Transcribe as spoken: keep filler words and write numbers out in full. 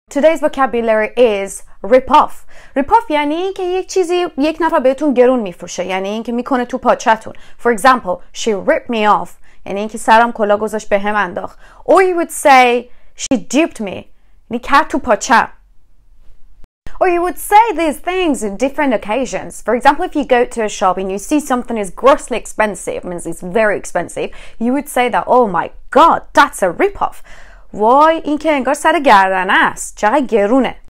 Today's vocabulary is rip off. Rip off یعنی این که یک چیزی یک نفر بهتون گرون میفروشه، یعنی این که میکنه تو پاچتون. For example, she ripped me off. یعنی این که سرم کلا گذاشت به هم انداخت. Or you would say she duped me. یعنی کرد تو پاچم. Or you would say these things in different occasions. For example, if you go to a shop and you see something is grossly expensive, means it's very expensive, you would say that, oh my god, that's a rip off. وای این که انگار سر گردنه است، چقدر گرونه.